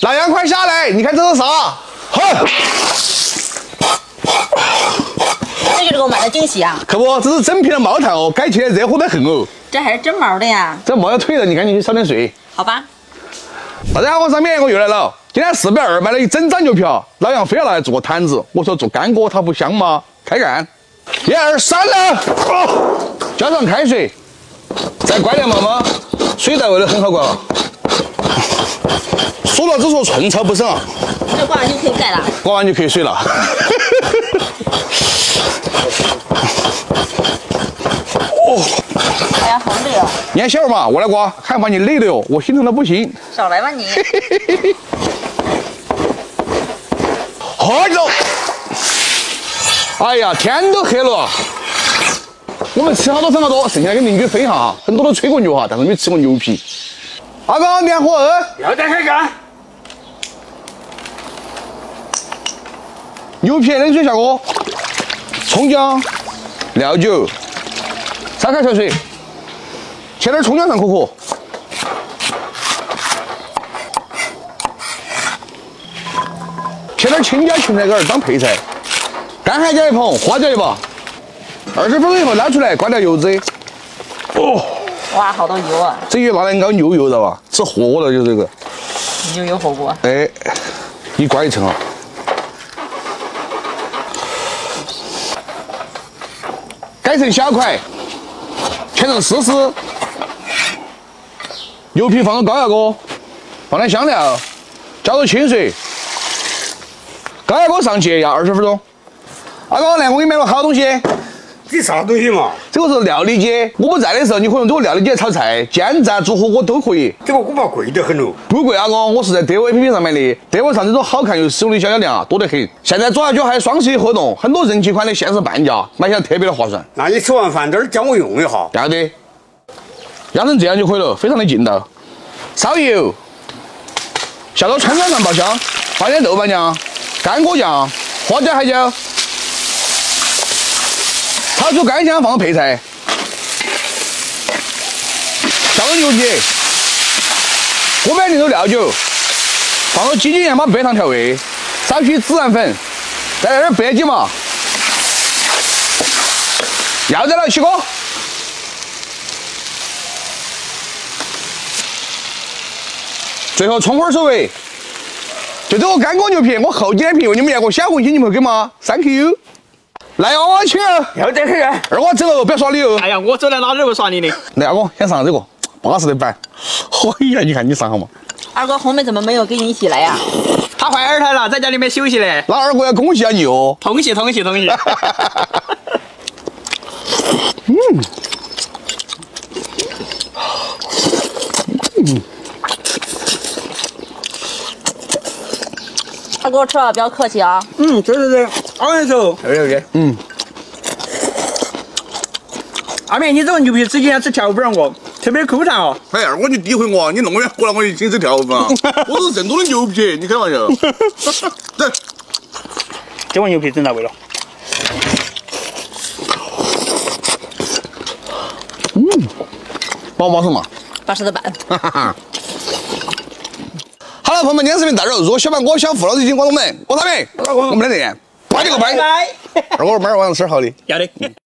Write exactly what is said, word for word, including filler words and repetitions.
老杨快下来！你看这是啥？哼！ 这个给我买的惊喜啊！ 可不，这是整瓶的毛糖哦，改起来热乎得很哦。 这还是真毛的呀！ 这毛要腿了，你赶紧去烧点水。 好吧。 大家好，我上面我又来了。今天四百二买了一整张牛皮啊，老杨非要拿来做个摊子。我说做干锅它不香吗？开干！一二三了，哦，加上开水，再灌点毛毛，水带味的很好灌。说了只说寸草不生啊。 这挂完就可以盖了。 挂完就可以睡了。哦， 哎呀，好累哦！ 年小嘛，我来刮，看把你累的哟，我心疼的不行。 少来吧你。 喝酒。哎呀，天都黑了。我们吃好多分好多，剩下跟邻居分一下哈。很多都吹过牛哈，但是没吃过牛皮。阿哥，年货二。 要再开干。 牛皮冷水下锅，葱姜、料酒。烧开小水，切点葱姜上可可，切点青椒、芹菜杆当配菜，干海椒一捧，花椒一把，二十分钟以后捞出来，灌掉油脂。哦， 哇，好多油啊！ 这就拿来熬牛油知道吧？吃火了就这个。 牛油火锅。 哎，你刮一层啊。改成小块。切成丝丝，牛皮放到高压锅，放点香料，加入清水，高压锅上去要二十分钟。阿哥，来，我给你买了好东西。 这啥东西嘛？ 这个是料理机，我不在的时候，你可以用这个料理机炒菜、煎炸、煮火锅都可以。 这个我怕贵得很喽。 不贵，阿哥，我是在 D O A P P 上买的 ，D O 上这种好看又实用的小小量啊，多得很。现在左下角还有双十一活动，很多人气款的限时半价，买起来特别的划算。 那你吃完饭这儿教我用一下。 要得，压成这样就可以了，非常的劲道。烧油，下到葱姜上爆香，放点豆瓣酱、干果酱、花椒、海椒。炒出干香，放入配菜，下入牛皮，锅边淋入料酒，放入鸡精盐巴、白糖调味，少许孜然粉，再来点白鸡毛，要得了，起锅。最后葱花收尾，就这个干锅牛皮，我后几天评为你们要个小红心，你们会给吗 ？Thank you。来，二娃请啊！ 要再开干。 二娃走了，不要耍你哦。 哎呀，我走到哪里都会耍你的。 来，二哥，先上这个巴适的板。哎呀，你看你上好嘛？ 二哥后面怎么没有跟你一起来呀？ 他换二胎了，在家里面休息嘞。 那二哥要恭喜下你哦。 同喜同喜同喜。 嗯。嗯。 二哥吃了不要客气啊。 嗯，对对对，二面走。 对对对，嗯。 阿面，你这个牛皮之前吃条不让我，特别口馋哦。 哎，二哥你诋毁我，你弄远过来我就亲自跳嘛。我是正宗的牛皮，你开玩笑。对， 这碗牛皮真到位了。 嗯，巴不巴适嘛？ 巴适的板。 哈哈哈。好了，朋友们，今天视频到这。如果喜欢我小付老师进广东门，我啥名？我们两个人，拜你个拜。二哥，明儿晚上吃好的。 要得。